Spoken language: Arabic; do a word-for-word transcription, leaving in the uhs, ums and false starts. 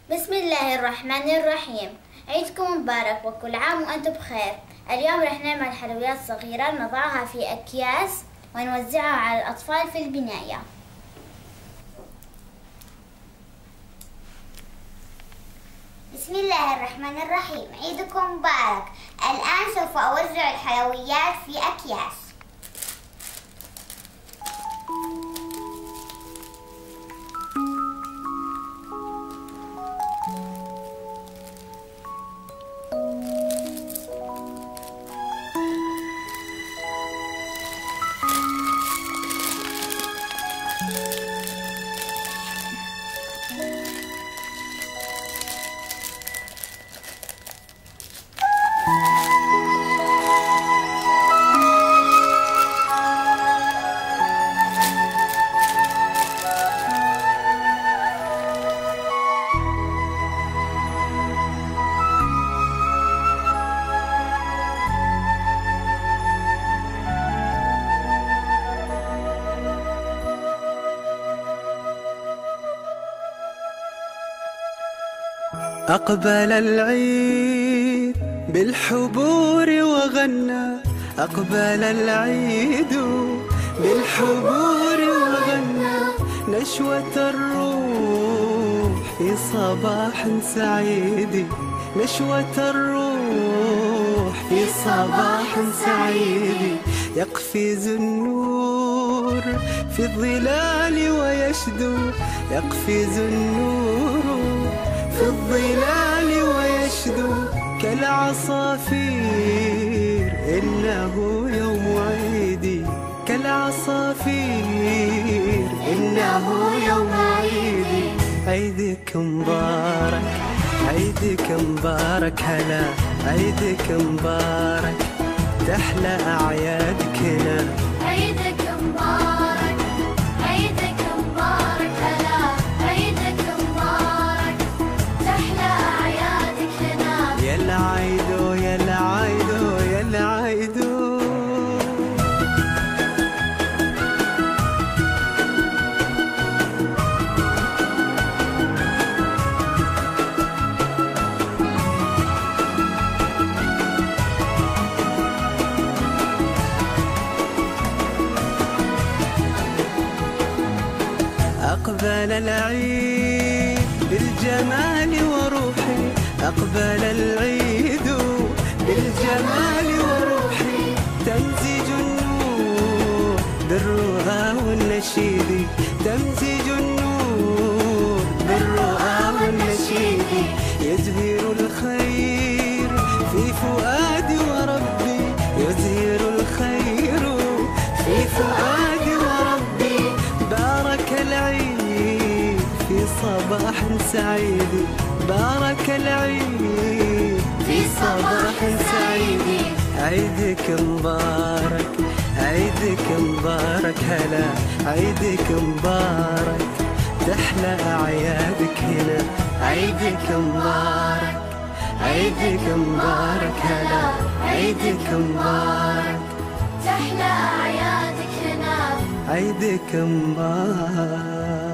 بسم الله الرحمن الرحيم. عيدكم مبارك وكل عام وأنتم بخير. اليوم رح نعمل حلويات صغيرة نضعها في أكياس ونوزعها على الأطفال في البناية. بسم الله الرحمن الرحيم. عيدكم مبارك. الآن سوف أوزع الحلويات في أكياس. أقبل العيد بالحبور وغنى، أقبل العيد بالحبور وغنى، نشوة الروح في صباح سعيد، نشوة الروح في صباح سعيد، يقفز النور في الظلال ويشدو، يقفز النور في الظلال ويشدو كالعصافير، إنه يوم عيدي كالعصافير، إنه يوم عيدي. عيدك مبارك، عيدك مبارك، هلا عيدك مبارك، تحلى أعيادك هنا. عيدك مبارك، عيدك مبارك، هلا عيدك مبارك، تحلى أعيادك هنا. يا العيدو يا العيدو يا العيدو. أقبل العيد بالجمال وروحي، أقبل العيد بالجمال وروحي، تمزج النور بالرؤى والنشيد، تمزج النور بالرؤى والنشيد، يزهر الخير في فؤادي وربي، يزهر الخير في فؤادي وربي، بارك العيد في صباح سعيد، بارك العيد في صباح سعيد. عيدك مبارك، عيدك مبارك، هلا عيدك مبارك، تحلى أعيادك هنا. عيدك مبارك، عيدك مبارك، هلا عيدك مبارك، تحلى أعيادك هنا. عيدك مبارك.